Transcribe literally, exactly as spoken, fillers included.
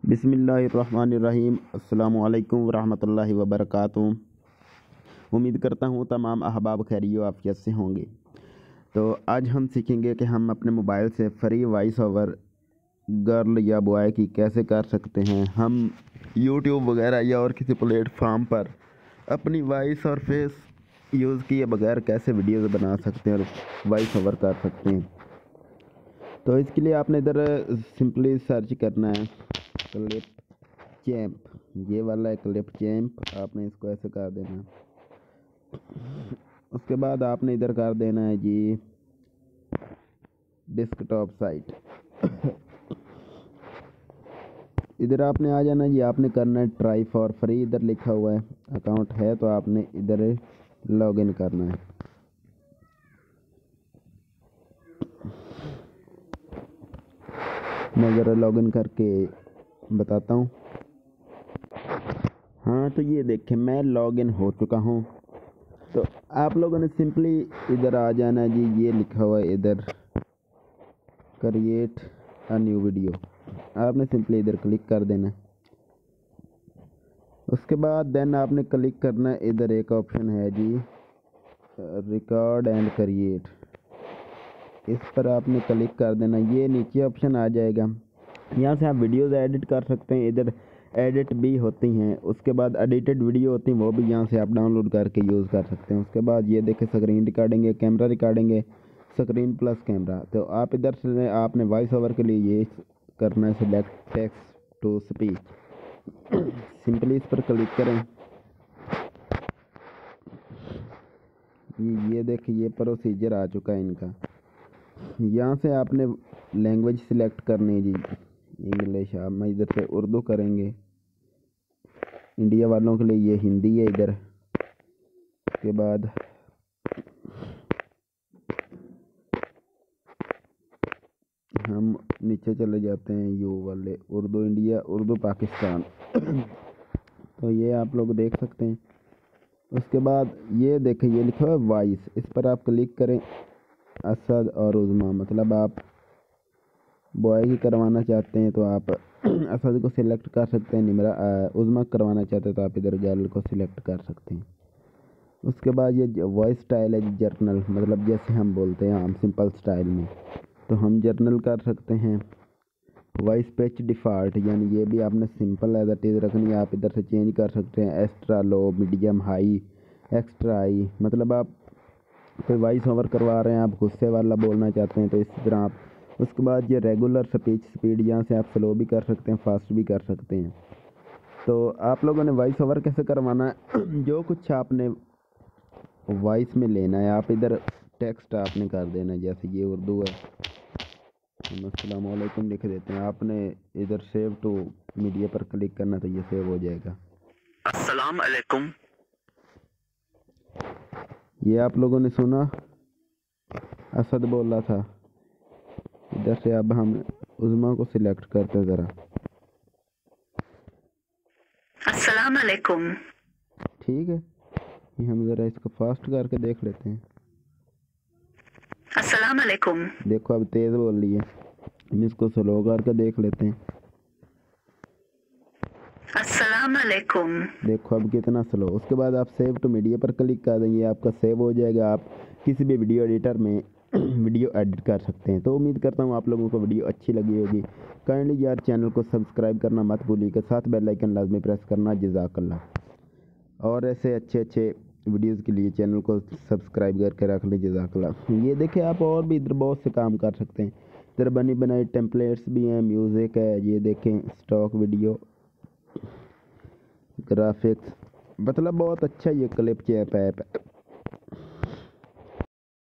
बिस्मिल्लाहिर्रहमानिर्रहीम। अस्सलामु अलैकुम वरहमतुल्लाहि वबरकातुहू। उम्मीद करता हूँ तमाम अहबाब खैरियो आफियत से होंगे। तो आज हम सीखेंगे कि हम अपने मोबाइल से फ्री वॉइस ओवर गर्ल या बॉय की कैसे कर सकते हैं। हम यूट्यूब वगैरह या और किसी प्लेटफॉर्म पर अपनी वॉइस और फेस यूज़ किए बगैर कैसे वीडियोज़ बना सकते हैं और वॉइस ओवर कर सकते हैं। तो इसके लिए आपने इधर सिंपली सर्च करना है क्लिप चैम्प, ये वाला है क्लिप चैम्प। आपने इसको ऐसे कर देना है। उसके बाद आपने इधर कर देना है जी डेस्कटॉप साइट। इधर आपने आ जाना जी, आपने करना है ट्राई फॉर फ्री। इधर लिखा हुआ है अकाउंट है तो आपने इधर लॉगिन करना है। मैं ज़रा लॉगिन करके बताता हूँ। हाँ तो ये देखें मैं लॉगिन हो चुका हूँ। तो आप लोगों ने सिंपली इधर आ जाना है जी, ये लिखा हुआ है इधर क्रिएट अ न्यू वीडियो। आपने सिंपली इधर क्लिक कर देना है। उसके बाद देन आपने क्लिक करना है, इधर एक ऑप्शन है जी रिकॉर्ड एंड क्रिएट, इस पर आपने क्लिक कर देना। ये नीचे ऑप्शन आ जाएगा, यहाँ से आप वीडियोज़ एडिट कर सकते हैं। इधर एडिट भी होती हैं, उसके बाद एडिटेड वीडियो होती हैं, वो भी यहाँ से आप डाउनलोड करके यूज़ कर सकते हैं। उसके बाद ये देखें स्क्रीन रिकॉर्डिंग है, कैमरा रिकॉर्डिंग है, स्क्रीन प्लस कैमरा। तो आप इधर से आपने वॉइस ओवर के लिए ये करना है select text to speech. Simply इस पर क्लिक करें। ये ये देखिए ये प्रोसीजर आ चुका है इनका। यहाँ से आपने लैंग्वेज सिलेक्ट करनी है जी इंग्लिश। आप मैं इधर से उर्दू करेंगे, इंडिया वालों के लिए ये हिंदी है इधर। उसके बाद हम नीचे चले जाते हैं, यू वाले उर्दू इंडिया, उर्दू पाकिस्तान। तो ये आप लोग देख सकते हैं। उसके बाद ये देखें ये लिखा हुआ है वॉइस, इस पर आप क्लिक करें। असद और उज़मा, मतलब आप बॉय की करवाना चाहते हैं तो आप असद को सिलेक्ट कर सकते हैं। निमरा उज़मा करवाना चाहते हैं तो आप इधर गर्ल को सिलेक्ट कर सकते हैं। उसके बाद ये वॉइस स्टाइल है जर्नल, मतलब जैसे हम बोलते हैं हम सिंपल स्टाइल में, तो हम जर्नल कर सकते हैं। वॉइस पिच डिफ़ॉल्ट, यानी ये भी आपने सिंपल एज इट इज़ रखनी है। आप इधर से चेंज कर सकते हैं extra low, medium, high, extra high. मतलब आप कोई वॉइस ओवर करवा रहे हैं, आप गुस्से वाला बोलना चाहते हैं तो इस तरह आप। उसके बाद ये रेगुलर स्पीच स्पीड, यहाँ से आप स्लो भी कर सकते हैं, फास्ट भी कर सकते हैं। तो आप लोगों ने वॉइस ओवर कैसे करवाना है, जो कुछ आपने वॉइस में लेना है आप इधर टेक्स्ट आपने कर देना है। जैसे ये उर्दू है, हम अस्सलामु अलैकुम लिख देते हैं। आपने इधर सेव टू मीडिया पर क्लिक करना तो ये सेव हो जाएगा। अस्सलाम अलैकुम। ये आप लोगों ने सुना असद बोल रहा था। इधर से अब हम उज़मा को सिलेक्ट करते हैं ज़रा। अस्सलाम अलैकुम। ठीक है, ये हम ज़रा इसको फास्ट करके देख लेते हैं। अस्सलाम अलैकुम। देखो अब तेज़ बोल रही है, हम इसको स्लो करके देख लेते हैं। अस्सलाम अलैकुम। देखो अब कितना स्लो। उसके बाद आप सेव टू मीडिया पर क्लिक कर देंगे, आपका सेव हो जाएगा। आप किसी भी वीडियो एडिटर में वीडियो एडिट कर सकते हैं। तो उम्मीद करता हूँ आप लोगों को वीडियो अच्छी लगी होगी। काइंडली यार चैनल को सब्सक्राइब करना मत भूलिएगा, साथ बेल आइकन लाजमी प्रेस करना। जज़ाकल्लाह। और ऐसे अच्छे अच्छे वीडियोज़ के लिए चैनल को सब्सक्राइब करके रख लीजिए। जज़ाकल्लाह। ये देखिए आप और भी इधर बहुत से काम कर सकते हैं। इधर बनी बनाई टेम्पलेट्स भी हैं, म्यूज़िक है, ये देखें स्टॉक वीडियो, ग्राफिक्स, मतलब बहुत अच्छा ये क्लिप चैम्प ऐप है।